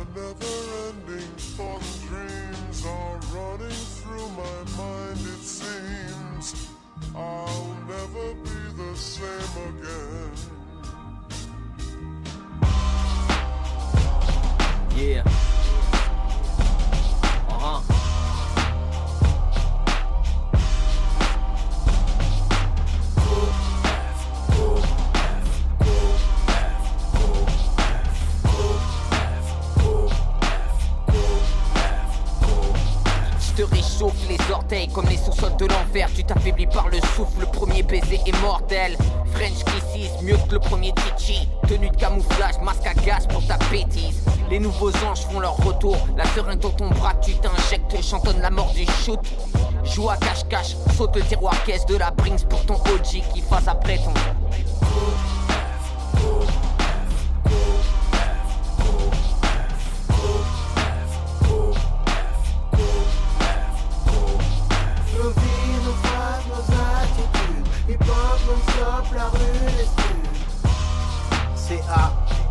a never-ending thought and dreams are running through my mind. It seems I'll never be the same again. Yeah. Je te réchauffe les orteils comme les sous-sols de l'enfer. Tu t'affaiblis par le souffle, le premier baiser est mortel. French kisses, mieux que le premier Titi. Tenue de camouflage, masque à gaz pour ta bêtise. Les nouveaux anges font leur retour. La seringue dans ton bras, tu t'injectes, chantonne la mort du shoot. Joue à cache-cache, saute le tiroir caisse de la Brinks pour ton OG qui fasse après ton... La rue, les c'est A.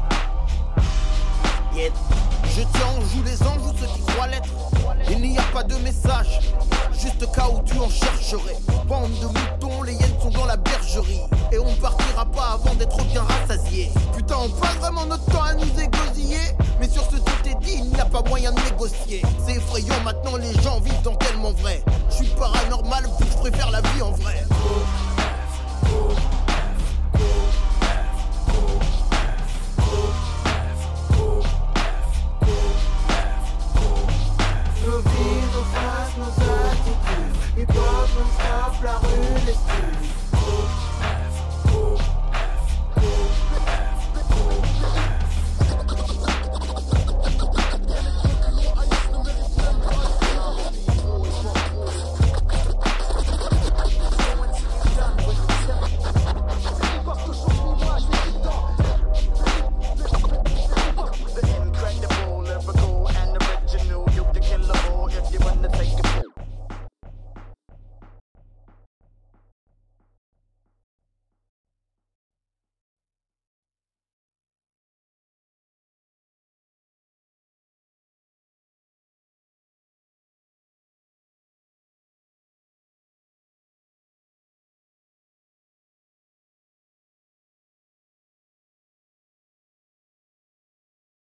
Yeah. Je tiens en joue les anges ou ceux qui croient l'être. Il n'y a pas de message, juste cas où tu en chercherais. Bande de moutons, les hyènes sont dans la bergerie. Et on partira pas avant d'être bien rassasié. Putain, on passe vraiment notre temps à nous égosiller. Mais sur ce tout est dit, il n'y a pas moyen de négocier. C'est effrayant, maintenant les gens vivent dans tellement vrai. Je suis paranormal, vu que je préfère la vie en vrai.